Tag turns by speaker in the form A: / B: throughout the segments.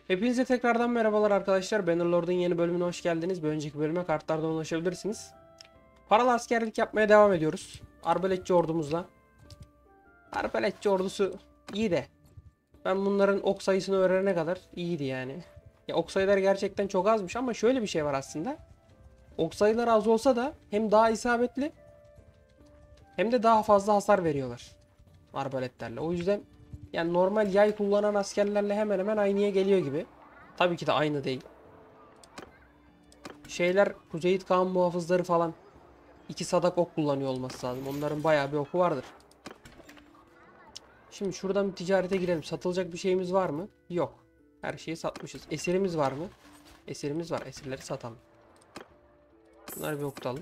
A: Hepinize tekrardan merhabalar arkadaşlar. Bannerlord'un yeni bölümüne hoş geldiniz. Bir önceki bölüme kartlardan ulaşabilirsiniz. Paralı askerlik yapmaya devam ediyoruz. Arbaletçi ordumuzla. Arbaletçi ordusu iyi de ben bunların ok sayısını öğrenene kadar iyiydi yani. Ya ok sayıları gerçekten çok azmış ama şöyle bir şey var aslında. Ok sayıları az olsa da hem daha isabetli hem de daha fazla hasar veriyorlar arbaletlerle. O yüzden yani normal yay kullanan askerlerle hemen hemen aynıya geliyor gibi. Tabii ki de aynı değil. Şeyler Kuzeyit Kağan muhafızları falan 2 sadak ok kullanıyor olması lazım. Onların bayağı bir oku vardır. Şimdi şuradan bir ticarete girelim. Satılacak bir şeyimiz var mı? Yok. Her şeyi satmışız. Esirimiz var mı? Esirimiz var. Esirleri satalım. Bunları bir okutalım.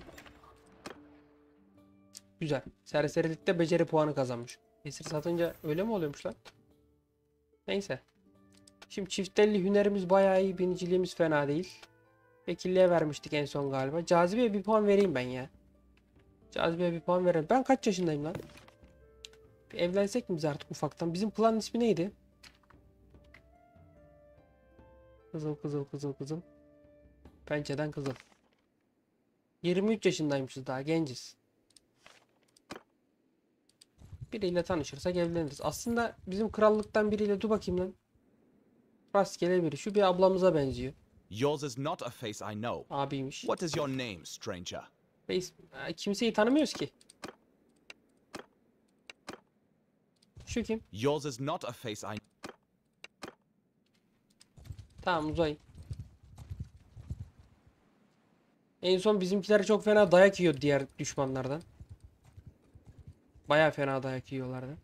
A: Güzel. Serserilikte beceri puanı kazanmış. Esir satınca öyle mi oluyormuş lan? Neyse. Şimdi çiftelli hünerimiz bayağı iyi. Biniciliğimiz fena değil. Vekilliğe vermiştik en son galiba. Cazibeye bir puan vereyim ben ya. Cazibeye bir puan verelim. Ben kaç yaşındayım lan? Bir evlensek mi biz artık ufaktan? Bizim planın ismi neydi? Kızıl kızıl kızıl kızıl. Pençeden kızıl. 23 yaşındaymışız, daha genciz. Biriyle tanışırsak evleniriz. Aslında bizim krallıktan biriyle, dur bakayım lan. Rastgele biri. Şu bir ablamıza benziyor.
B: Yours is not a face I know.
A: Abiymiş.
B: What is your name, stranger?
A: Kimseyi tanımıyoruz ki. Şu kim?
B: Yours is not a face I...
A: Tamam, uzay. En son bizimkiler çok fena dayak yiyor diğer düşmanlardan. Baya fena dayak yiyorlardı.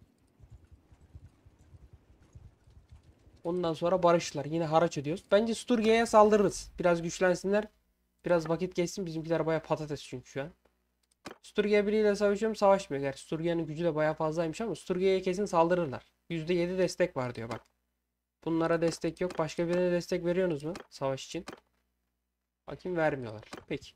A: Ondan sonra barıştılar. Yine haraç ödüyoruz. Bence Sturgia'ya saldırırız. Biraz güçlensinler. Biraz vakit geçsin. Bizimkiler baya patates çünkü şu an. Sturgia biriyle savaşıyorum. Savaşmıyor. Gerçi Sturgia'nın gücü de baya fazlaymış ama Sturgia'ya kesin saldırırlar. %7 destek var diyor bak. Bunlara destek yok. Başka birine destek veriyorsunuz mu? Savaş için. Bakayım, vermiyorlar. Peki.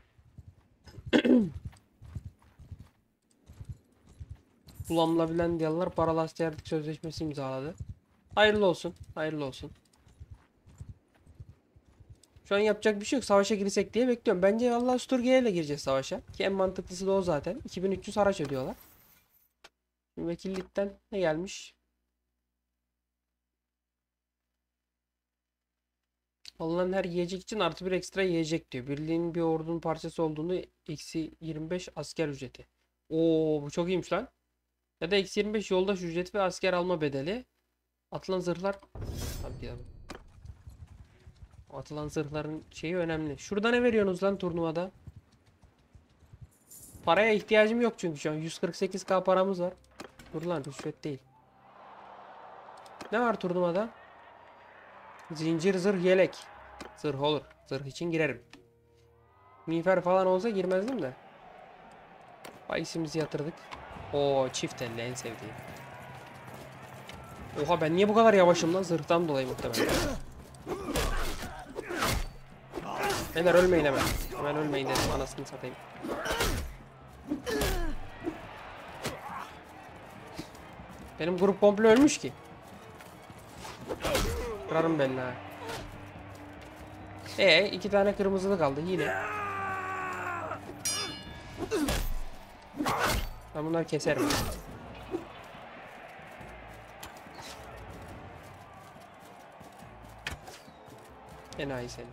A: Kullanılabilen diyorlar. Paralı askerlik sözleşmesi imzaladı. Hayırlı olsun. Hayırlı olsun. Şu an yapacak bir şey yok. Savaşa girsek diye bekliyorum. Bence vallahi Sturgia ile gireceğiz savaşa. Ki en mantıklısı da o zaten. 2300 haraç ödüyorlar. Şimdi vekillikten ne gelmiş? Alınan her yiyecek için artı bir ekstra yiyecek diyor. Birliğin bir ordunun parçası olduğunu eksi 25 asker ücreti. Oo, bu çok iyiymiş lan. Ya da eksi 25 yoldaş ücreti ve asker alma bedeli. Atılan zırhlar. Tabii ya. Atılan zırhların şeyi önemli. Şurada ne veriyorsunuz lan turnuvada? Paraya ihtiyacım yok çünkü şu an 148k paramız var. Dur lan, rüşvet değil. Ne var turnuvada? Zincir zırh yelek. Zırh olur. Zırh için girerim. Miğfer falan olsa girmezdim de. Bahisimizi yatırdık. Oo, çift elle en sevdiğim. Oha, ben niye bu kadar yavaşım lan? Zırhtan dolayı muhtemelen. Beyler ölmeyin hemen. Hemen ölmeyin dedim, anasını satayım. Benim grup komple ölmüş ki. Kırarım belli ha. 2 tane kırmızılı kaldı yine. Ben bunları keserim. Enayi seni.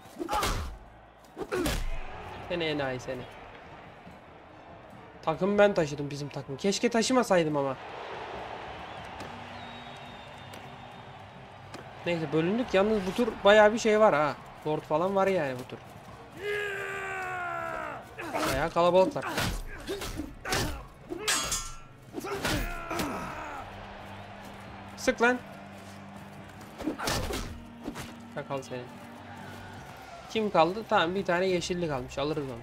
A: Seni enayi seni. Takım ben taşıdım, bizim takım. Keşke taşımasaydım ama. Neyse, bölündük. Yalnız bu tur bayağı bir şey var ha. Lord falan var yani bu tur. Bayağı kalabalıklar. Sık lan. Çakal senin. Kim kaldı? Tamam, bir tane yeşilli kalmış. Alırız onu.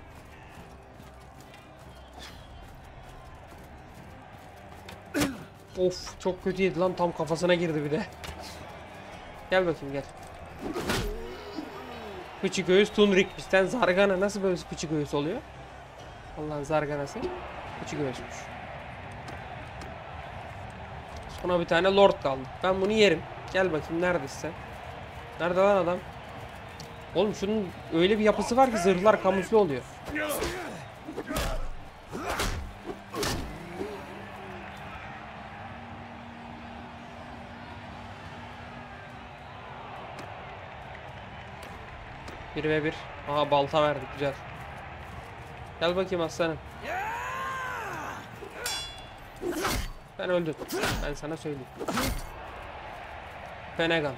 A: Of, çok kötü yedi lan. Tam kafasına girdi bir de. Gel bakayım, gel. Fıçı göğüs Tunrik. Bizden Zargana nasıl böyle fıçı göğüs oluyor? Allah'ın Zarganası. Fıçı göğüsmüş. Sonra bir tane Lord kaldı. Ben bunu yerim. Gel bakayım, neredesin sen? Nerede lan adam? Oğlum şunun öyle bir yapısı var ki zırhlar kamufle oluyor. Bir ve bir. Aha balta verdik, güzel. Gel bakayım aslanım. Ben öldüm. Ben sana söyleyeyim. Fenegan.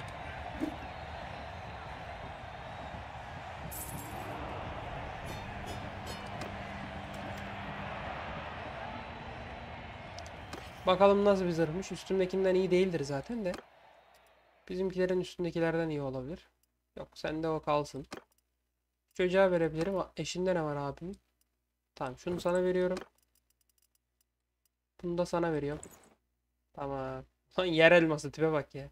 A: Bakalım nasıl bir zırhmış. Üstümdekinden iyi değildir zaten de. Bizimkilerin üstündekilerden iyi olabilir. Yok, sende o kalsın. Çocuğa verebilirim. Eşinde ne var abim? Tamam, şunu sana veriyorum. Bunu da sana veriyorum. Tamam. Lan yer elması, tipe bak ya.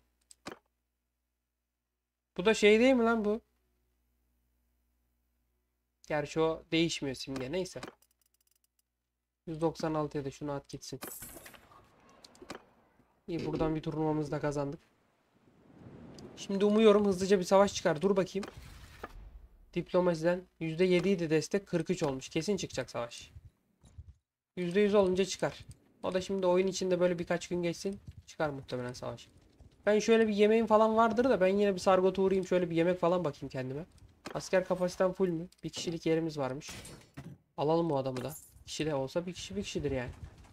A: Bu da şey değil mi lan bu? Gerçi o değişmiyor simge. Neyse. 196'ya da şunu at gitsin. İyi, buradan bir turnuvamızı da kazandık. Şimdi umuyorum hızlıca bir savaş çıkar. Dur bakayım. Diplomasiden %7 idi destek, 43 olmuş. Kesin çıkacak savaş. %100 olunca çıkar. O da şimdi oyun içinde böyle birkaç gün geçsin. Çıkar muhtemelen savaş. Ben şöyle bir yemeğim falan vardır da ben yine bir Sargot'a uğrayayım. Şöyle bir yemek falan bakayım kendime. Asker kapasitem full mü? Bir kişilik yerimiz varmış. Alalım o adamı da. Kişi de olsa bir kişi bir kişidir yani.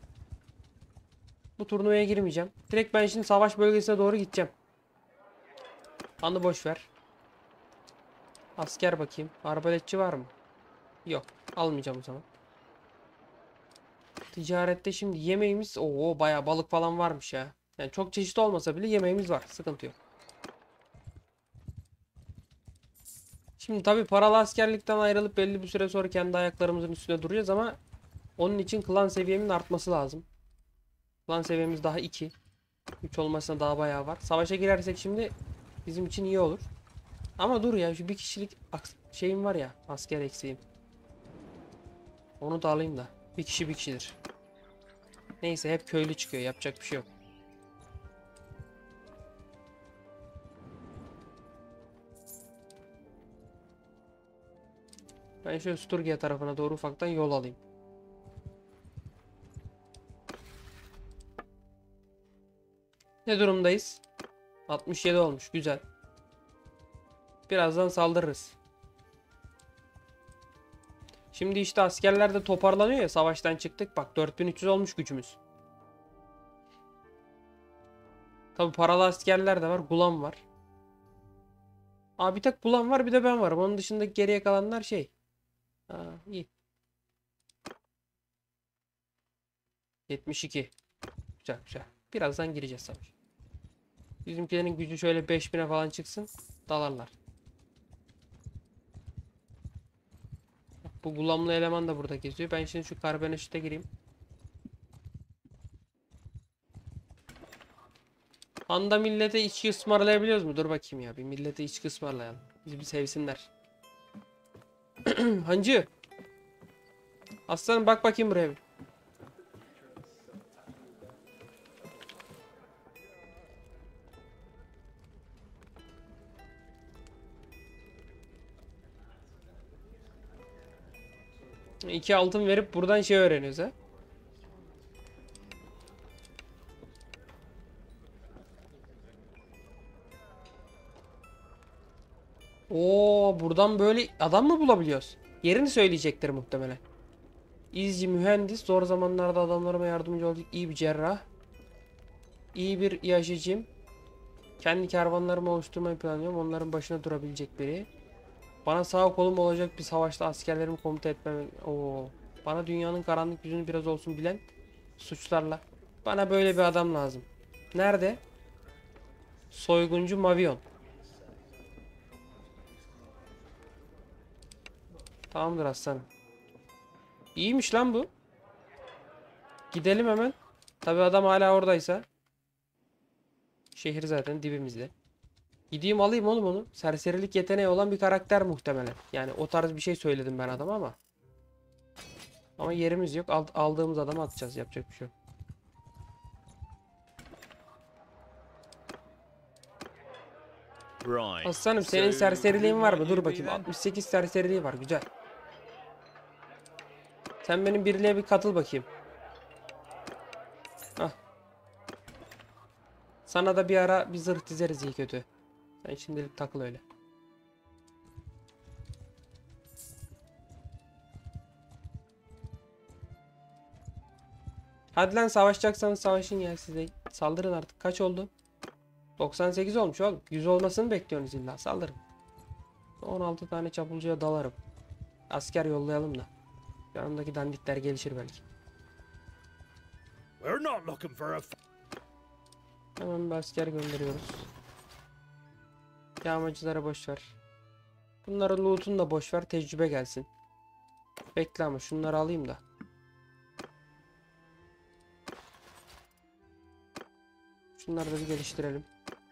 A: Bu turnuvaya girmeyeceğim. Direkt ben şimdi savaş bölgesine doğru gideceğim. Anı boş ver. Asker bakayım. Arbaletçi var mı? Yok. Almayacağım o zaman. Ticarette şimdi yemeğimiz... Oo, bayağı balık falan varmış ya. Yani çok çeşit olmasa bile yemeğimiz var. Sıkıntı yok. Şimdi tabii paralı askerlikten ayrılıp belli bir süre sonra kendi ayaklarımızın üstünde duracağız ama onun için klan seviyemin artması lazım. Klan seviyemiz daha 2. 3 olmasına daha bayağı var. Savaşa girersek şimdi bizim için iyi olur. Ama dur ya, şu bir kişilik şeyim var ya, asker eksiğim. Onu da alayım da. Bir kişi bir kişidir. Neyse, hep köylü çıkıyor, yapacak bir şey yok. Ben şöyle Sturgia tarafına doğru ufaktan yol alayım. Ne durumdayız? 67 olmuş, güzel. Birazdan saldırırız. Şimdi işte askerler de toparlanıyor ya, savaştan çıktık. Bak 4300 olmuş gücümüz. Tabi paralı askerler de var. Gulam var. Aa, bir tek Gulam var, bir de ben varım. Onun dışında geriye kalanlar şey. Aa, iyi. 72. Güzel güzel. Birazdan gireceğiz savaş. Bizimkilerin gücü şöyle 5000'e falan çıksın. Dalarlar. Bak, bu Gulamlı eleman da burada geziyor. Ben şimdi şu Karbeneşit'e gireyim. Anda millete içki ısmarlayabiliyoruz mu? Dur bakayım ya. Bir millete içki ısmarlayalım. Bizi bir sevsinler. Hancı. Aslanım bak bakayım buraya bir. İki altın verip buradan şey öğreniyoruz ha. Oo, buradan böyle adam mı bulabiliyoruz? Yerini söyleyecektir muhtemelen. İzci mühendis, zor zamanlarda adamlarıma yardımcı olacak iyi bir cerrah. İyi bir yaşayacağım. Kendi kervanlarımı oluşturmayı planlıyorum. Onların başına durabilecek biri. Bana sağ kolum olacak bir savaşta askerlerimi komuta etmem. Oo. Bana dünyanın karanlık yüzünü biraz olsun bilen suçlarla. Bana böyle bir adam lazım. Nerede? Soyguncu Mavion. Tamamdır aslanım. İyiymiş lan bu. Gidelim hemen. Tabi adam hala oradaysa. Şehir zaten dibimizde. Gideyim alayım oğlum onu. Serserilik yeteneği olan bir karakter muhtemelen. Yani o tarz bir şey söyledim ben adama ama. Ama yerimiz yok. Aldığımız adamı atacağız. Yapacak bir şey yok.
C: Right.
A: Aslanım senin
C: So,
A: serseriliğin var mı?
C: you
A: Dur
C: me
A: bakayım.
C: then?
A: 68 serseriliği var. Güzel. Sen benim birliğe bir katıl bakayım. Hah. Sana da bir ara bir zırh dizeriz iyi kötü. Sen şimdilik takıl öyle. Hadi lan savaşacaksanız savaşın ya size. Saldırın artık. Kaç oldu? 98 olmuş oğlum. 100 olmasını bekliyorsunuz illa. Saldırın. 16 tane çapulcuya dalarım. Asker yollayalım da. Yanındaki dandikler gelişir belki.
C: We're not looking for a
A: Hemen bir asker gönderiyoruz. Yağmacılara boş ver. Bunların loot'unu da boş ver. Tecrübe gelsin. Bekle ama şunları alayım da. Şunları da bir geliştirelim.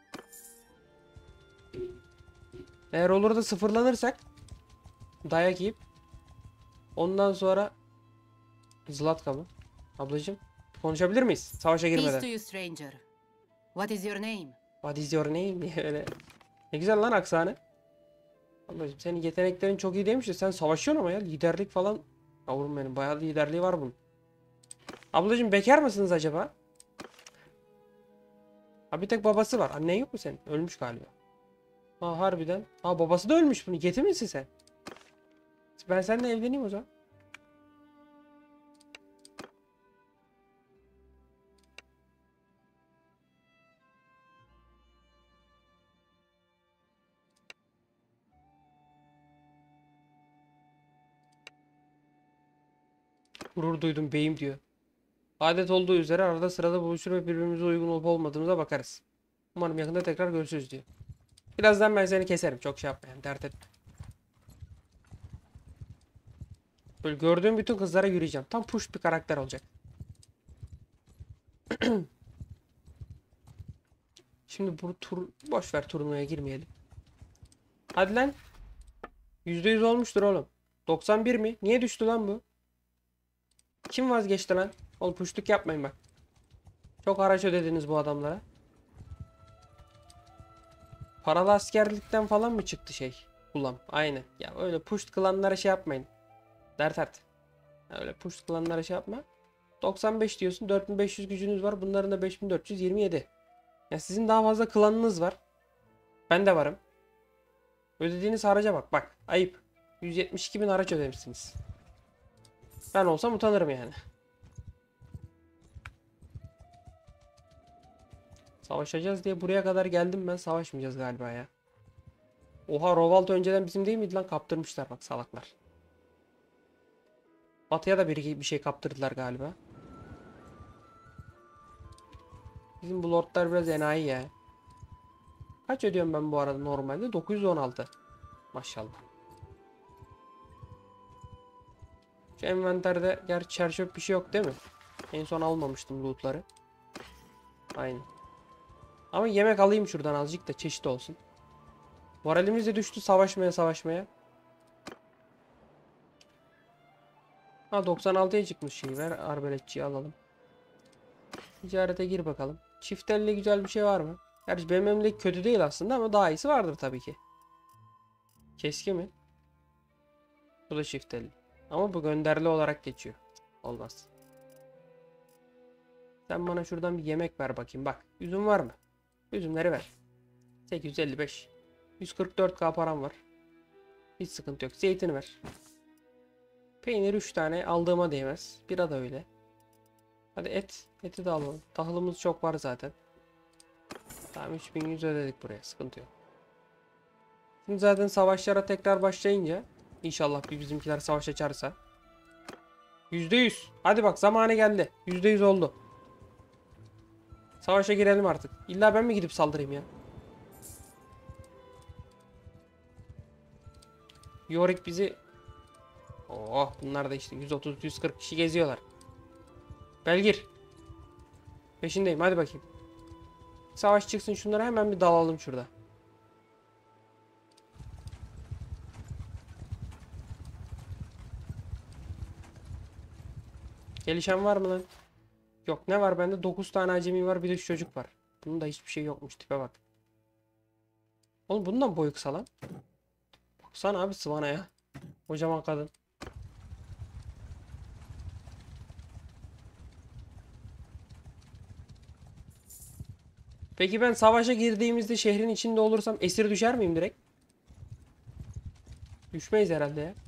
A: Eğer olur da sıfırlanırsak dayak yiyip ondan sonra Zlatka mı? Ablacığım konuşabilir miyiz? Savaşa
D: Peace to
A: girmeden.
D: you, stranger. What is your name?
A: What is your name diye öyle. Ne güzel lan aksanı. Ablacığım senin yeteneklerin çok iyi değilmiş de sen savaşıyorsun ama ya liderlik falan. Yavrum benim bayağı liderliği var bunun. Ablacığım bekar mısınız acaba? Ha bir tek babası var. Annen yok mu senin? Ölmüş galiba. Ha harbiden. Ha babası da ölmüş bunu. Yetim misin sen? Ben seninle evleneyim o zaman. Gurur duydum beyim diyor. Adet olduğu üzere arada sırada buluşur ve birbirimize uygun olup olmadığımıza bakarız. Umarım yakında tekrar görüşürüz diyor. Birazdan ben seni keserim. Çok şey yapma yani dert etme. Böyle gördüğüm bütün kızlara yürüyeceğim. Tam push bir karakter olacak. Şimdi bu tur boş ver turnuvaya girmeyelim. Hadi lan. %100 olmuştur oğlum. 91 mi? Niye düştü lan bu? Kim vazgeçti lan? Oğlum puşluk yapmayın bak. Çok haraç ödediniz bu adamlara. Paralı askerlikten falan mı çıktı şey? Ulan aynen. Ya öyle push klanlara şey yapmayın. Dert et. Ya öyle push klanlara şey yapma. 95 diyorsun. 4500 gücünüz var. Bunların da 5427. Ya sizin daha fazla klanınız var. Ben de varım. Ödediğiniz haraca bak. Bak ayıp. 172.000 haraç ödemişsiniz. Ben olsam utanırım yani. Savaşacağız diye buraya kadar geldim ben. Savaşmayacağız galiba ya. Oha Rovaldo önceden bizim değil miydi lan? Kaptırmışlar bak salaklar. Batı'ya da bir şey kaptırdılar galiba. Bizim bu lordlar biraz enayi ya. Kaç ödüyorum ben bu arada normalde? 916. Maşallah. Şu envanterde gerçi çerçöp bir şey yok değil mi? En son almamıştım lootları. Aynen. Ama yemek alayım şuradan azıcık da çeşit olsun. Moralimiz de düştü savaşmaya. Ha 96'ya çıkmış şey ver. Arbeletçiyi alalım. Ticarete gir bakalım. Çift elle güzel bir şey var mı? Gerçi benim elimdeki kötü değil aslında ama daha iyisi vardır tabii ki. Keski mi? Bu da çift elli. Ama bu gönderli olarak geçiyor. Olmaz. Sen bana şuradan bir yemek ver bakayım. Bak üzüm var mı? Üzümleri ver. 855. 144k param var. Hiç sıkıntı yok. Zeytini ver. Peynir 3 tane aldığıma değmez. Bira da öyle. Hadi et. Eti de alalım. Tahılımız çok var zaten. Tamam 3100 ödedik buraya. Sıkıntı yok. Şimdi zaten savaşlara tekrar başlayınca İnşallah bir bizimkiler savaş açarsa. %100. Hadi bak zamanı geldi. %100 oldu. Savaşa girelim artık. İlla ben mi gidip saldırayım ya? Yorick bizi... Oh bunlar da işte 130-140 kişi geziyorlar. Belgir. Peşindeyim hadi bakayım. Savaş çıksın şunlara hemen bir dalalım şurada. Gelişen var mı lan? Yok ne var bende? 9 tane acemi var bir de şu çocuk var. Bunun da hiçbir şey yokmuş tipe bak. Oğlum bundan boyu kısa lan. Baksana abi Sıvana ya. Kocaman kadın. Peki ben savaşa girdiğimizde şehrin içinde olursam esir düşer miyim direkt? Düşmeyiz herhalde ya.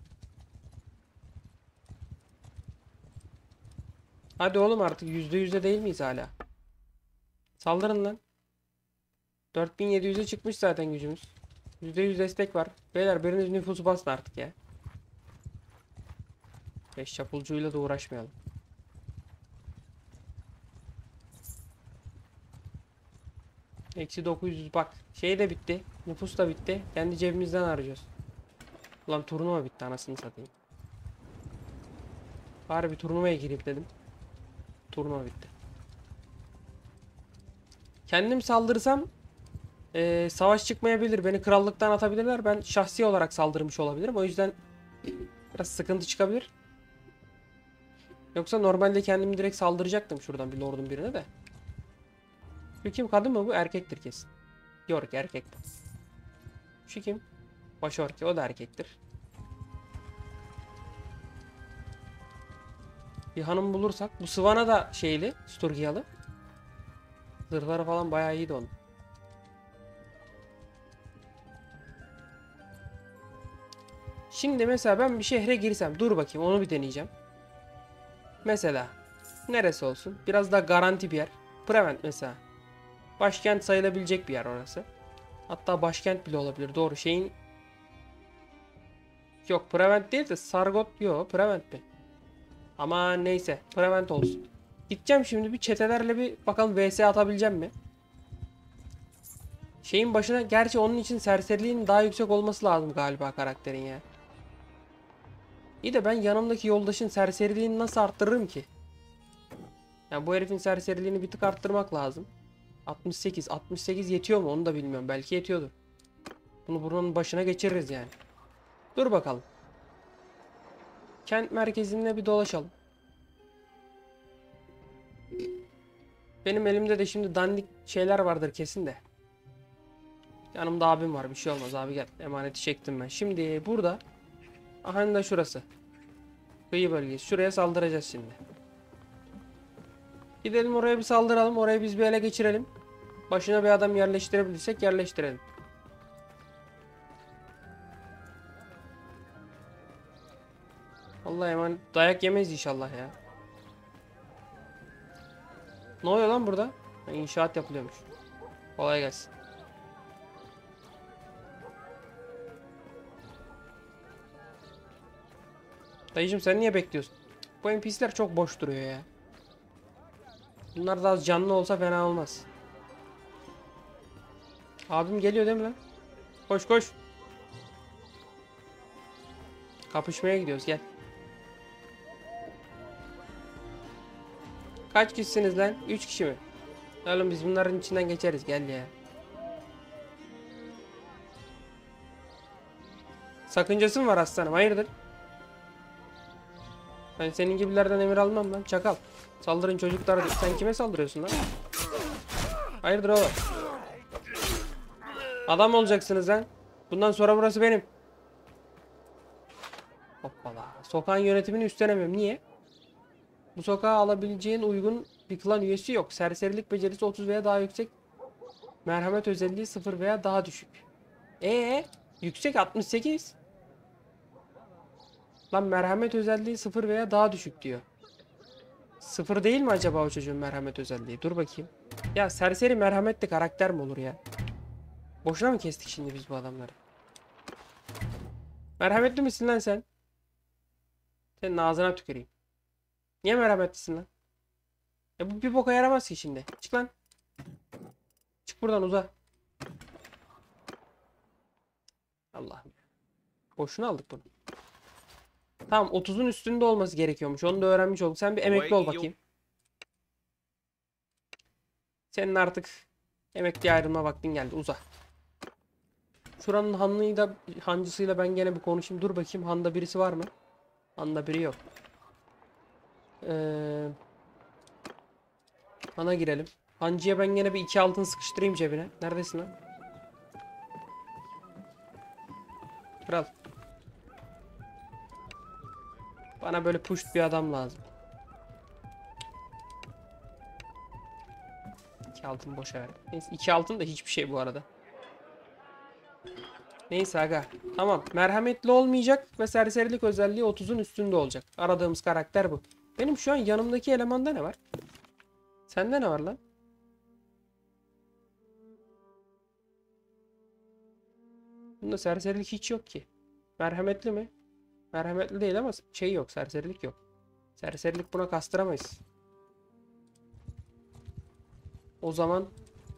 A: Hadi oğlum artık %100'de değil miyiz hala? Saldırın lan. 4700'e çıkmış zaten gücümüz. %100 destek var. Beyler biriniz nüfusu basın artık ya. Beş çapulcuyla da uğraşmayalım. Eksi 900 bak. Şey de bitti. Nüfus da bitti. Kendi cebimizden harcıyoruz. Ulan turnuva bitti anasını satayım. Bari bir turnuvaya gireyim dedim. Turnuva bitti. Kendim saldırırsam savaş çıkmayabilir. Beni krallıktan atabilirler. Ben şahsi olarak saldırmış olabilirim. O yüzden biraz sıkıntı çıkabilir. Yoksa normalde kendimi direkt saldıracaktım şuradan bir lordun birine de. Şu kim, kadın mı bu? Erkektir kesin. Yok erkek bu. Şu kim? Başörtü, o da erkektir. Bir hanım bulursak. Bu Svan'a da şeyli, Sturgiyalı. Zırhları falan bayağı iyiydi onun. Şimdi mesela ben bir şehre girsem. Dur bakayım, onu bir deneyeceğim. Mesela. Neresi olsun? Biraz daha garanti bir yer. Prevent mesela. Başkent sayılabilecek bir yer orası. Hatta başkent bile olabilir. Doğru şeyin... Yok Prevent değil de Sargot. Yok Prevent mi? Ama neyse. Prevent olsun. Gideceğim şimdi bir çetelerle bir bakalım vs atabileceğim mi? Şeyin başına... Gerçi onun için serseriliğin daha yüksek olması lazım galiba karakterin ya. İyi de ben yanımdaki yoldaşın serseriliğini nasıl arttırırım ki? Yani bu herifin serseriliğini bir tık arttırmak lazım. 68. 68 yetiyor mu onu da bilmiyorum. Belki yetiyordur. Bunu buranın başına geçiririz yani. Dur bakalım. Kent merkezinde bir dolaşalım. Benim elimde de şimdi dandik şeyler vardır kesin de. Yanımda abim var, bir şey olmaz abi, gel. Emaneti çektim ben. Şimdi burada. Aha da şurası. Kıyı bölgesi. Şuraya saldıracağız şimdi. Gidelim oraya bir saldıralım. Orayı biz bir ele geçirelim. Başına bir adam yerleştirebilirsek yerleştirelim. Vallahi emanet dayak yemeyiz inşallah ya. Ne oluyor lan burada? Ha, İnşaat yapılıyormuş. Kolay gelsin. Dayıcım sen niye bekliyorsun? Bu NPC'ler çok boş duruyor ya. Bunlar da az canlı olsa fena olmaz. Abim geliyor değil mi lan? Koş koş. Kapışmaya gidiyoruz, gel. Kaç kişisiniz lan? 3 kişi mi? Oğlum biz bunların içinden geçeriz, gel ya. Sakıncası mı var aslanım? Hayırdır? Ben senin gibilerden emir almam lan, çakal. Saldırın çocuklara. Sen kime saldırıyorsun lan? Hayırdır oğlum? Adam olacaksınız lan. Bundan sonra burası benim. Hoppala. Sokağın yönetimini üstlenemiyorum. Niye? Bu sokağa alabileceğin uygun bir klan üyesi yok. Serserilik becerisi 30 veya daha yüksek. Merhamet özelliği 0 veya daha düşük. Yüksek 68. Lan merhamet özelliği 0 veya daha düşük diyor. 0 değil mi acaba o çocuğun merhamet özelliği? Dur bakayım. Ya serseri merhametli karakter mi olur ya? Boşuna mı kestik şimdi biz bu adamları? Merhametli misin lan sen? Senin ağzına tüküreyim. Niye merhametlisin lan? Ya bu bir boka yaramaz ki şimdi. Çık lan. Çık buradan, uza. Allah'ım. Boşuna aldık bunu. Tamam 30'un üstünde olması gerekiyormuş. Onu da öğrenmiş olduk. Sen bir emekli ol bakayım. Senin artık emekli ayrılma vaktin geldi. Uza. Şuranın hanlıyla, hancısıyla ben gene bir konuşayım. Dur bakayım, handa birisi var mı? Handa biri yok. Hana girelim. Hancıya ben gene bir 2 altın sıkıştırayım cebine. Neredesin lan? Kral. Bana böyle pusht bir adam lazım. 2 altın boşa ver. Neyse 2 altın da hiçbir şey bu arada. Neyse aga. Tamam. Merhametli olmayacak ve serserilik özelliği 30'un üstünde olacak. Aradığımız karakter bu. Benim şu an yanımdaki elemanda ne var? Sende ne var lan? Bunda serserilik hiç yok ki. Merhametli mi? Merhametli değil ama şey yok. Serserilik yok. Serserilik buna kastıramayız. O zaman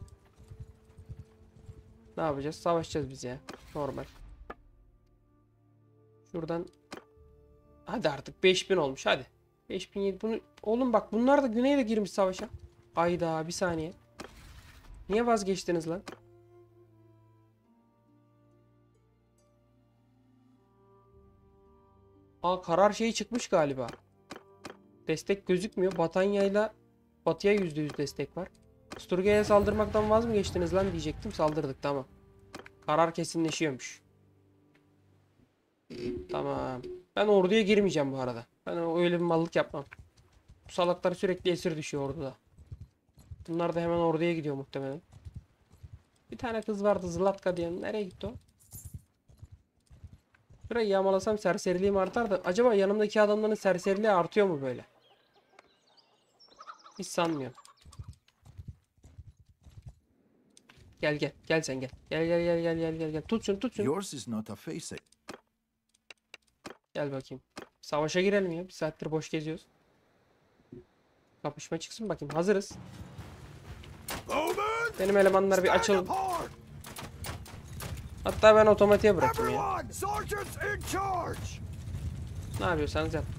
A: ne yapacağız? Savaşacağız biz ya. Normal. Şuradan hadi artık 5000 olmuş hadi. 5007 bunu oğlum bak bunlar da güneyde girmiş savaşa. Ayda bir saniye. Niye vazgeçtiniz lan? Aa karar şeyi çıkmış galiba. Destek gözükmüyor. Batanya'yla Batı'ya %100 destek var. Sturge'ye saldırmaktan vaz mı geçtiniz lan diyecektim. Saldırdık tamam. Karar kesinleşiyormuş. Tamam. Ben orduya girmeyeceğim bu arada. Ben öyle bir mallık yapmam. Bu salaklar sürekli esir düşüyor orduda. Bunlar da hemen orduya gidiyor muhtemelen. Bir tane kız vardı Zlatka diye. Nereye gitti o? Şurayı yağmalasam serseriliğim artar da acaba yanımdaki adamların serseriliği artıyor mu böyle? Hiç sanmıyorum. Gel gel. Gel sen gel. Gel gel gel gel gel gel gel. Tut şunu tut şunu.
C: Yours is not a face.
A: Gel bakayım. Savaşa girelim ya. Bir saattir boş geziyoruz. Kapışma çıksın bakayım. Hazırız. Benim elemanlar bir açalım. Hatta ben otomatiğe bırakayım ya. Ne yapıyorsanız yap.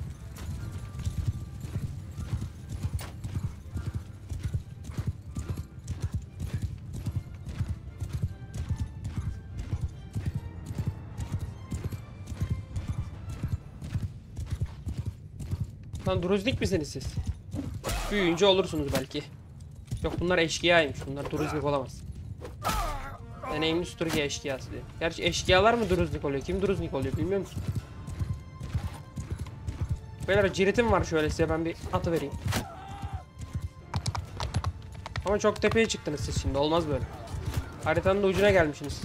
A: Lan Druznik misiniz siz? Büyüyünce olursunuz belki. Yok bunlar eşkıyaymış. Bunlar Druznik olamaz. Deneyimli Sturge eşkıyası diyor. Gerçi eşkıyalar mı Druznik oluyor? Kim Druznik oluyor bilmiyor musun? Beyler ciritim var şöyle size ben bir atı vereyim. Ama çok tepeye çıktınız siz şimdi. Olmaz böyle. Haritanın da ucuna gelmişsiniz.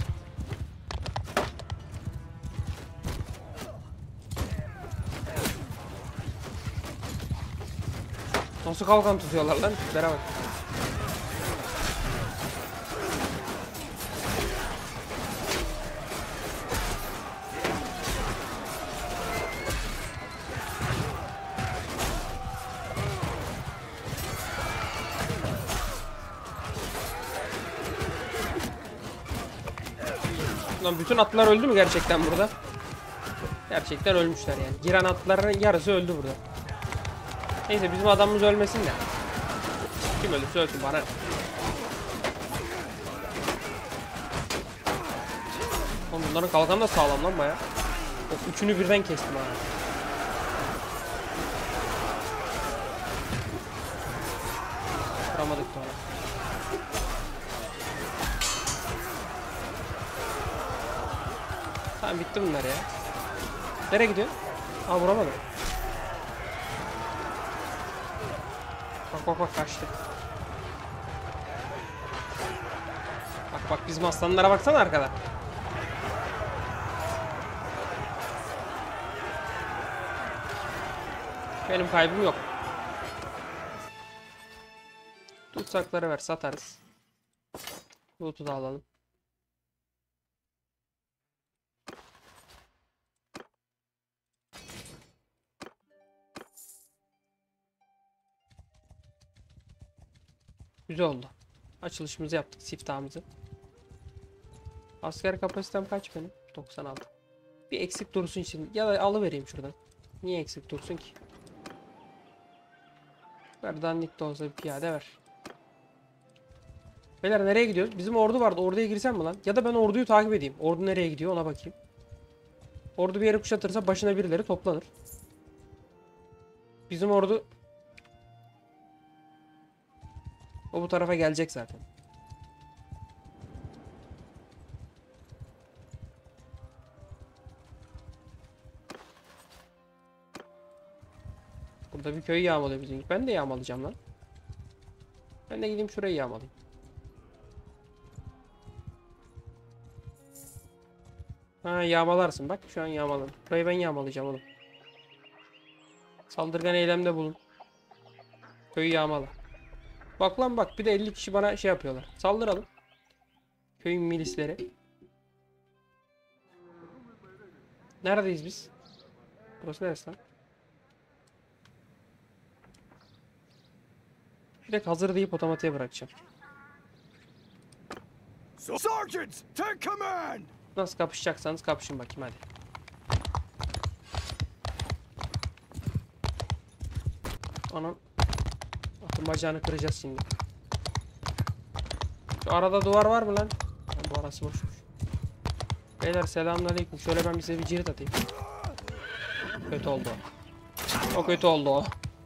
A: Nasıl kalkan tutuyorlar lan? Tiplere bak. Lan bütün atlar öldü mü gerçekten burada? Gerçekten ölmüşler yani. Giren atların yarısı öldü burada. Neyse bizim adamımız ölmesin de. Kim ölürse ölsün bana. Oğlum bunların kalkanı da sağlam lan baya. Of üçünü birden kestim ha. Vuramadık da ona. Tamam bitti bunlar ya. Nereye gidiyor? Aa vuramadım. Bak bak bak kaçtı. Bak bak bizim aslanlara baksana arkada. Benim kaybım yok. Tutsakları ver satarız. Loot'u da alalım. Güzel oldu. Açılışımızı yaptık, siftahımızı. Asker kapasitem kaç benim? 96. Bir eksik dursun şimdi. Ya da alıvereyim şuradan. Niye eksik dursun ki? Ver dandik de olsa bir piyade ver. Beyler nereye gidiyoruz? Bizim ordu vardı. Orduya girsem mi lan? Ya da ben orduyu takip edeyim. Ordu nereye gidiyor ona bakayım. Ordu bir yere kuşatırsa başına birileri toplanır. Bizim ordu o bu tarafa gelecek zaten. Burada bir köy yağmalıyor bizimki. Ben de yağmalayacağım lan. Ben de gideyim şurayı yağmalayayım. Ha, yağmalarsın bak, şu an yağmaladım. Burayı ben yağmalayacağım oğlum. Saldırgan eylemde bulun. Köyü yağmala. Bak lan bak, bir de 50 kişi bana şey yapıyorlar. Saldıralım. Köyün milisleri. Neredeyiz biz? Burası neresi lan? Direkt hazır deyip otomatiğe bırakacağım.
B: Sergeants, take command!
A: Nasıl kapışacaksanız kapışın bakayım hadi. Anam. Atın bacağını kıracağız şimdi. Şu arada duvar var mı lan? Ha, bu arası boşmuş. Beyler selamünaleyküm. Şöyle ben size bir cirit atayım. Kötü oldu o. O kötü oldu o.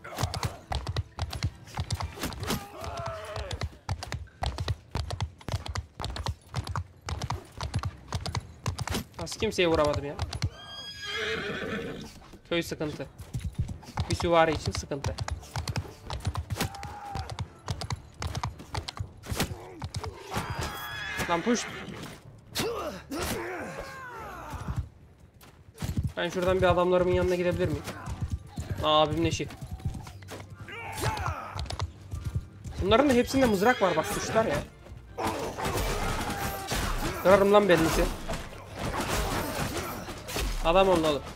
A: Nasıl kimseye vuramadım ya? Köy sıkıntı. Bir süvari için sıkıntı. Lan push. Ben şuradan bir adamlarımın yanına gidebilir miyim? Abim neşi. Bunların da hepsinde mızrak var bak, kuşlar ya. Kırarım lan belinizi. Adam olun oğlum.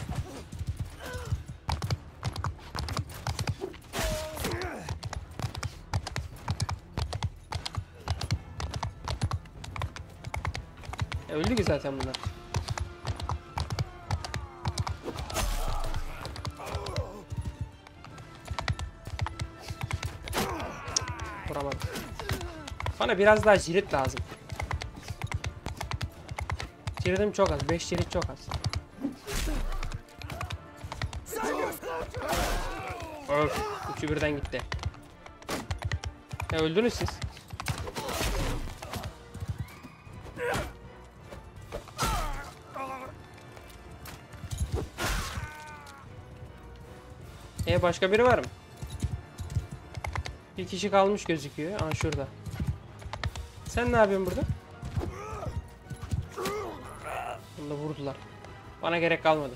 A: Öldü ki zaten bunlar. Vuramadım. Bana biraz daha cirit lazım. Ciritim çok az. 5 cirit çok az. Öf. Üçü birden gitti. Öldünüz siz. Başka biri var mı? Bir kişi kalmış gözüküyor. Aa, şurada. Sen ne yapıyorsun burada? Bunu da vurdular. Bana gerek kalmadı.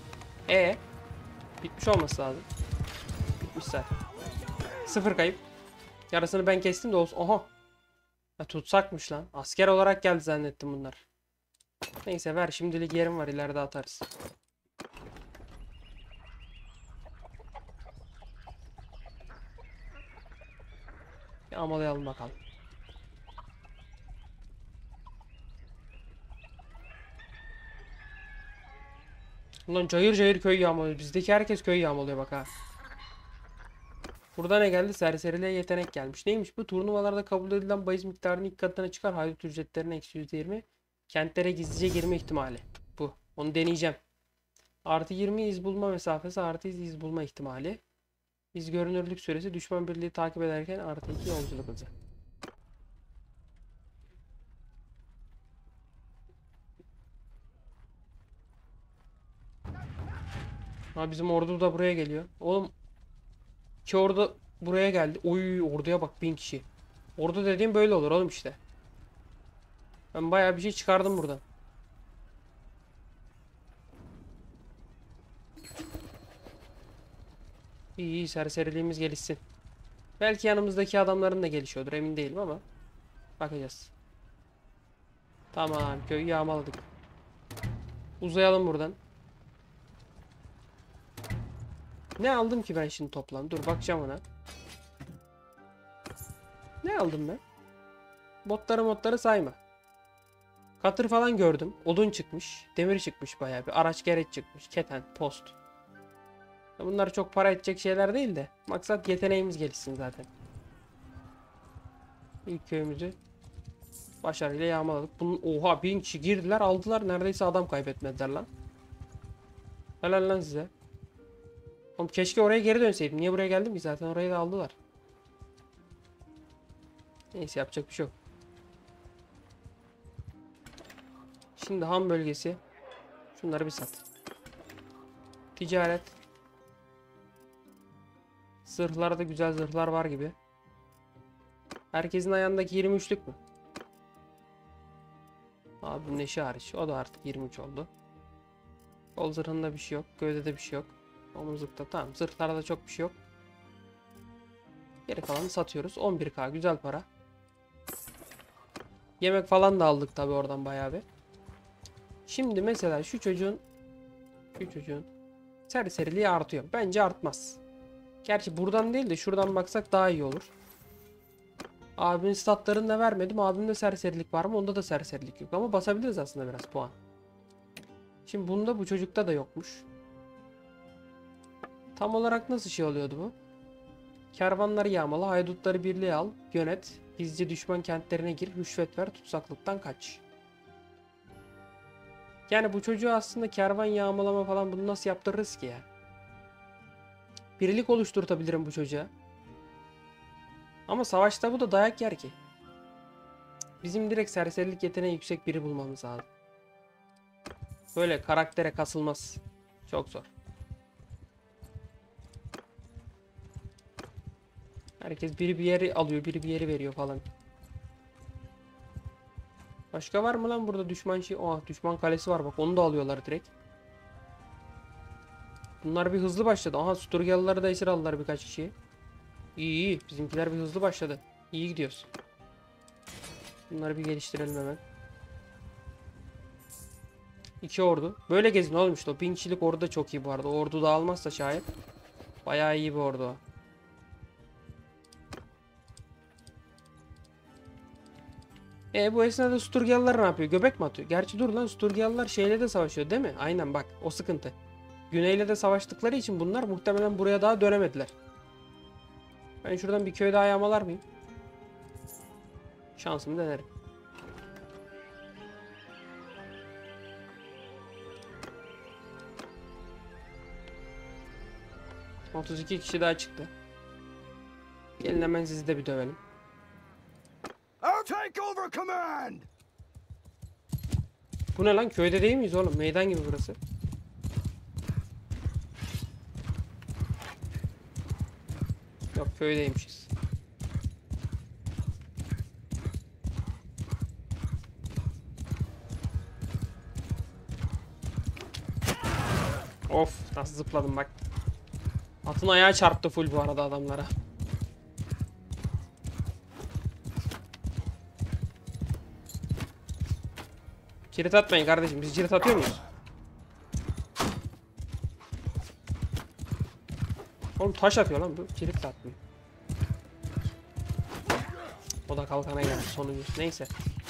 A: Bitmiş olması lazım. Bitmiş zaten. 0 kayıp. Yarısını ben kestim de olsun. Oha. Ya, tutsakmış lan. Asker olarak geldi zannettim bunlar. Neyse ver, şimdilik yerim var, ileride atarız. Bir amalayalım bakalım. Ulan cayır cayır köy yağmalıyor. Bizdeki herkes köy yağmalıyor bak ha. Burada ne geldi? Serseriliğe yetenek gelmiş. Neymiş bu? Turnuvalarda kabul edilen bahis miktarının ilk katına çıkar. Haydut ücretlerine eksi %20. Kentlere gizlice girme ihtimali. Bu. Onu deneyeceğim. Artı 20 iz bulma mesafesi. Artı iz bulma ihtimali. İz görünürlük süresi. Düşman birliği takip ederken artı 2 yolculuk hızı. Ha, bizim ordu da buraya geliyor. Oğlum, iki ordu buraya geldi. Oy, orduya bak, 1000 kişi. Ordu dediğim böyle olur oğlum işte. Ben bayağı bir şey çıkardım buradan. İyi iyi, serseriliğimiz gelişsin. Belki yanımızdaki adamların da gelişiyordur, emin değilim ama bakacağız. Tamam, köyü yağmaladık. Uzayalım buradan. Ne aldım ki ben şimdi toplam? Dur bakacağım ona. Ne aldım ben? Botları sayma. Katır falan gördüm. Odun çıkmış. Demir çıkmış bayağı bir. Araç gereç çıkmış. Keten, post. Bunlar çok para edecek şeyler değil de. Maksat yeteneğimiz gelişsin zaten. İlk köyümüzü başarıyla yağmaladık. Bunun, oha, 1000 kişi girdiler aldılar. Neredeyse adam kaybetmediler lan. Helal lan size. Oğlum keşke oraya geri dönseydim. Niye buraya geldim ki? Zaten orayı da aldılar. Neyse, yapacak bir şey yok. Şimdi ham bölgesi. Şunları bir sat. Ticaret. Zırhlarda güzel zırhlar var gibi. Herkesin ayağındaki 23'lük mü? Abi Neşe hariç. O da artık 23 oldu. Kol zırhında bir şey yok. Gövdede bir şey yok. Omuzlukta tamam. Zırhlarda çok bir şey yok. Geri kalanı satıyoruz. 11k güzel para. Yemek falan da aldık tabi oradan bayağı bir. Şimdi mesela şu çocuğun serseriliği artıyor. Bence artmaz. Gerçi buradan değil de şuradan baksak daha iyi olur. Abimin statlarını da vermedim. Abimde serserilik var mı? Onda da serserilik yok. Ama basabiliriz aslında biraz puan. Şimdi bunda bu çocukta da yokmuş. Tam olarak nasıl şey oluyordu bu? Kervanları yağmala, haydutları birliğe al, yönet, gizlice düşman kentlerine gir, rüşvet ver, tutsaklıktan kaç. Yani bu çocuğu aslında kervan yağmalama falan bunu nasıl yaptırırız ki ya? Birlik oluşturtabilirim bu çocuğa. Ama savaşta bu da dayak yer ki. Bizim direkt serserilik yeteneği yüksek biri bulmamız lazım. Böyle karaktere kasılmaz. Çok zor. Herkes biri bir yeri alıyor, biri bir yeri veriyor falan. Başka var mı lan burada düşman şey? Oh, düşman kalesi var bak, onu da alıyorlar direkt. Bunlar bir hızlı başladı. Aha, Sturgalıları da esir aldılar birkaç kişiyi. İyi iyi, bizimkiler bir hızlı başladı. İyi gidiyoruz. Bunları bir geliştirelim hemen. 2 ordu. Böyle gezin oğlum işte, o 1000 kişilik ordu da çok iyi bu arada. O ordu da almazsa şayet. Bayağı iyi bir ordu o. Bu esnada Sturgalılar ne yapıyor? Göbek mi atıyor? Gerçi dur lan, Sturgalılar şeyle de savaşıyor değil mi? Aynen bak, o sıkıntı. Güneyle de savaştıkları için bunlar muhtemelen buraya daha dönemediler. Ben şuradan bir köy daha yağmalar mıyım? Şansımı denerim. ...32 kişi daha çıktı. Gelin hemen sizi de bir dövelim.
B: I'll take over command!
A: Bu ne lan? Köyde değil miyiz oğlum? Meydan gibi burası. Yok, köydeymişiz. Of, nasıl zıpladım bak. Atın ayağı çarptı full bu arada adamlara. Cirit atmayın kardeşim. Biz cirit atıyor muyuz? Oğlum taş atıyor lan bu. Cirit de atmıyor. O da kalkana geldi sonuncu. Neyse.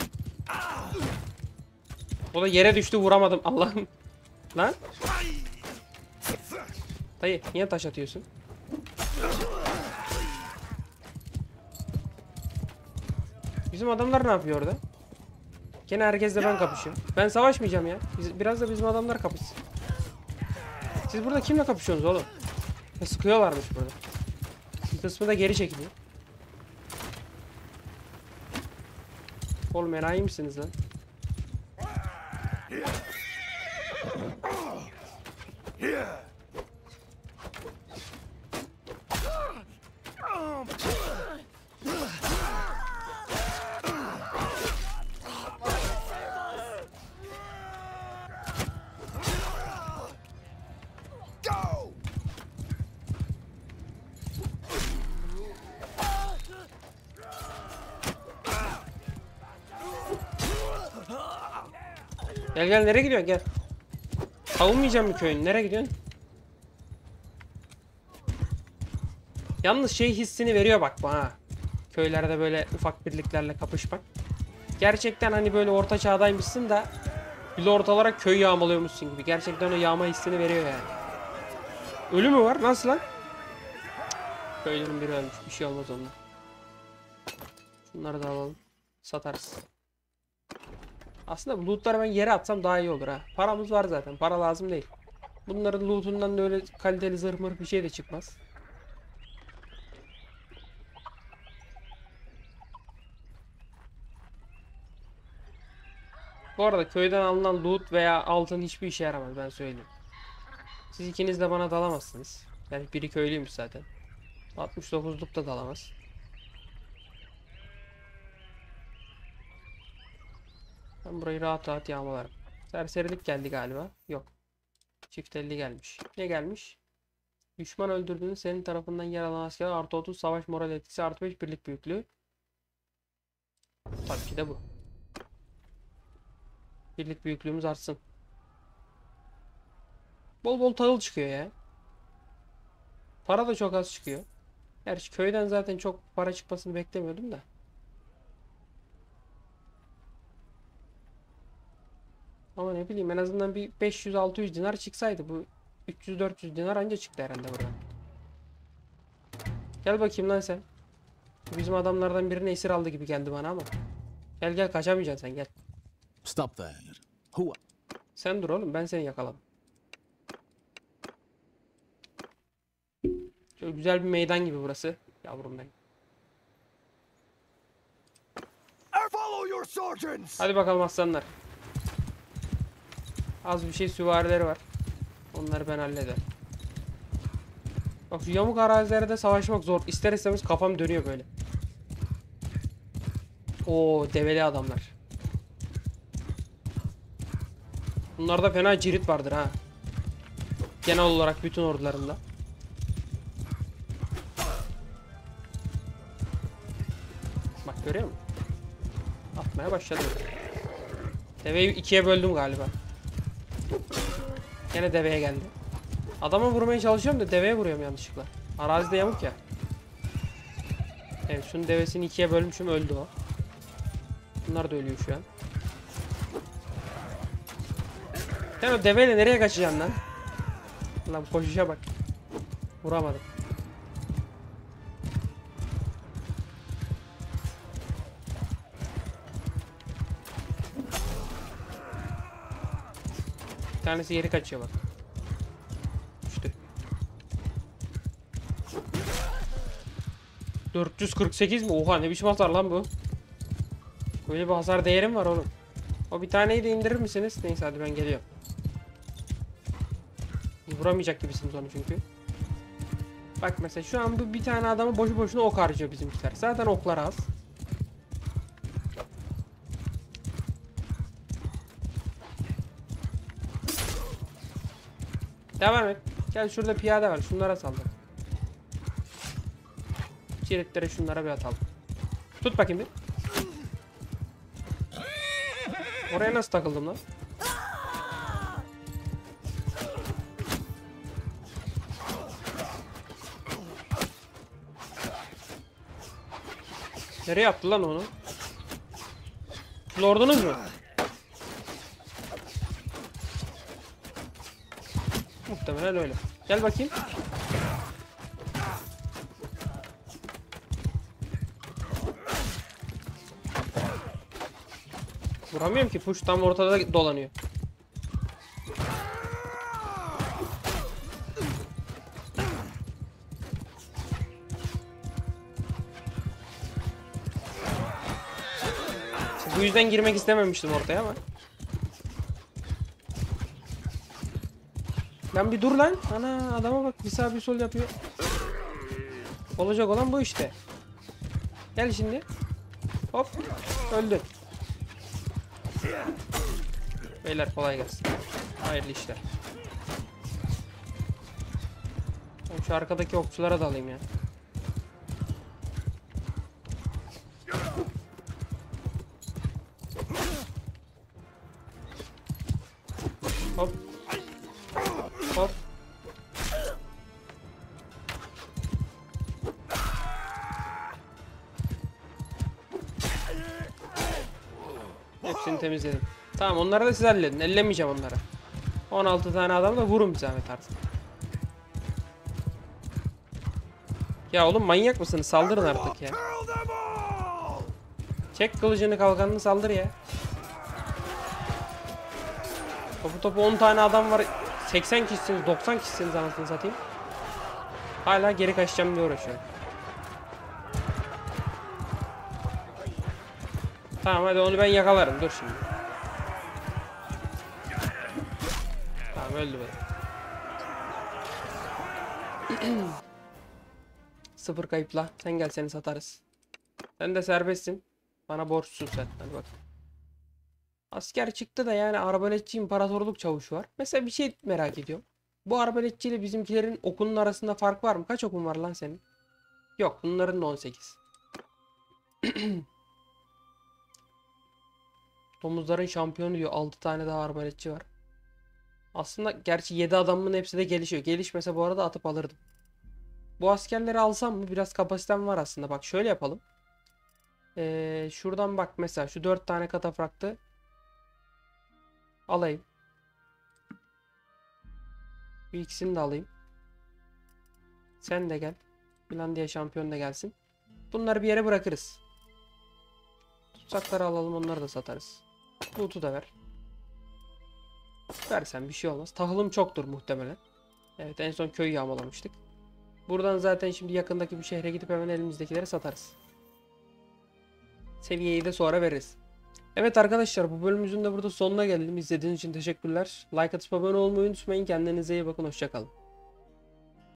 A: O da yere düştü, vuramadım. Allah'ım. Lan. Dayı niye taş atıyorsun? Bizim adamlar ne yapıyor orada? Gene herkesle ben kapışıyorum. Ben savaşmayacağım ya. Biraz da bizim adamlar kapışsın. Siz burada kimle kapışıyorsunuz oğlum? Sıkıyorlarmış burada. Bir kısmı da geri çekiliyor. Oğlum enayi misiniz lan?
B: Go!
A: Gel gel, nereye gidiyorsun, gel. Savunmayacağım mı köyünü? Nereye gidiyorsun? Yalnız şey hissini veriyor bak bana. Köylerde böyle ufak birliklerle kapışmak. Gerçekten hani böyle orta çağdaymışsın da bir lord olarak köy yağmalıyormuşsun gibi. Gerçekten o yağma hissini veriyor yani. Ölü mü var? Nasıl lan? Köylerin biri ölmüş. Bir şey olmaz onunla. Şunları da alalım. Satarız. Aslında bu lootları ben yere atsam daha iyi olur ha. Paramız var zaten. Para lazım değil. Bunların lootundan da öyle kaliteli zırh mırh bir şey de çıkmaz. Bu arada köyden alınan loot veya altın hiçbir işe yaramaz, ben söyleyeyim. Siz ikiniz de bana dalamazsınız. Yani biri köylüymüş zaten. 69'luk da dalamaz. Ben burayı rahat rahat yağmalarım. Serserilik geldi galiba. Yok. Çift elli gelmiş. Ne gelmiş? Düşman öldürdüğünü senin tarafından yer alan asker artı 30 savaş moral etkisi artı 5 birlik büyüklüğü. Tabii ki de bu. Birlik büyüklüğümüz artsın. Bol bol tahıl çıkıyor ya. Para da çok az çıkıyor. Gerçi köyden zaten çok para çıkmasını beklemiyordum da. Ama ne bileyim en azından bir 500-600 dinar çıksaydı. Bu 300-400 dinar anca çıktı herhalde buradan. Gel bakayım lan sen. Bizim adamlardan birini esir aldı gibi geldi bana ama. Gel gel, kaçamayacaksın sen, gel.
C: Stop that. Who?
A: Sen dur oğlum, ben seni yakaladım. Şöyle güzel bir meydan gibi burası. Yavrum ben.
B: I follow your sergeants!
A: Hadi bakalım aslanlar. Az bir şey süvarileri var. Onları ben hallederim. Bak şu yamuk arazilerde savaşmak zor. İster istemez kafam dönüyor böyle. Oo, develi adamlar. Bunlarda fena cirit vardır ha. Genel olarak bütün ordularında. Bak görüyor musun? Atmaya başladım. Deveyi ikiye böldüm galiba. Gene deveye geldi. Adama vurmaya çalışıyorum da deveye vuruyorum yanlışlıkla. Arazide yamuk ya. Evet, şunun devesini ikiye bölmüşüm, öldü o. Bunlar da ölüyor şu an. Sen o deveyle nereye kaçacaksın lan? Lan koşuşa bak. Vuramadım. Bir tanesi geri kaçıyor bak. Düştü. 448 mi? Oha, ne biçim hasar lan bu? Böyle bir hasar değerim var oğlum. O bir taneyi de indirir misiniz? Neyse hadi ben geliyorum. Vuramayacak gibisiniz onu çünkü. Bak mesela şu an bu bir tane adamı boşu boşuna ok harcıyor bizimkiler. Zaten oklar az. Devam et. Gel, şurada piyade var. Şunlara saldır. Çiritlere şunlara bir atalım. Tut bakayım bir. Oraya nasıl takıldım lan? Nereye attı lan onu? Lordunuz mu? Muhtemelen öyle. Gel bakayım. Vuramıyorum ki, push tam ortada dolanıyor. Bu yüzden girmek istememiştim ortaya ama. Lan bir dur lan. Ana, adama bak, bir sağ bir sol yapıyor. Olacak olan bu işte. Gel şimdi. Hop. Öldü. Beyler kolay gelsin. Hayırlı işler. Ben şu arkadaki okçulara da alayım ya. Hop. Hop. Hepsini temizledim. Tamam, onları da siz halledin. Ellemeyeceğim onları. 16 tane adam da vurun bir zahmet artık. Ya oğlum, manyak mısınız? Saldırın artık ya.
B: Kill them all!
A: Çek kılıcını, kalkanını, saldır ya. Topu topu 10 tane adam var. 80 kişisiniz, 90 kişisiniz anasını satayım. Hala geri kaçacağım diye uğraşıyorum. Tamam hadi, onu ben yakalarım. Dur şimdi. Tamam, öldü bu. Sıfır kayıpla. Sen gel, seni satarız. Sen de serbestsin. Bana borçsun sen. Hadi bak. Asker çıktı da yani arbaletçi imparatorluk çavuşu var. Mesela bir şey merak ediyorum. Bu arbaletçi ile bizimkilerin okunun arasında fark var mı? Kaç okun var lan senin? Yok, bunların da 18. Domuzların şampiyonu diyor. 6 tane daha arbaletçi var. Aslında gerçi 7 adamın hepsi de gelişiyor. Gelişmese bu arada atıp alırdım. Bu askerleri alsam mı? Biraz kapasitem var aslında. Bak şöyle yapalım. Şuradan bak mesela şu 4 tane katafraktı alayım. Bu ikisini de alayım. Sen de gel. Finlandiya şampiyon da gelsin. Bunları bir yere bırakırız. Tutsakları alalım, onları da satarız. Loot'u da ver. Versen bir şey olmaz. Tahılım çoktur muhtemelen. Evet, en son köyü yağmalamıştık. Buradan zaten şimdi yakındaki bir şehre gidip hemen elimizdekileri satarız. Seviyeyi de sonra veririz. Evet arkadaşlar, bu bölümümüzün de burada sonuna geldim. İzlediğiniz için teşekkürler. Like atıp abone olmayı unutmayın. Kendinize iyi bakın. Hoşça kalın.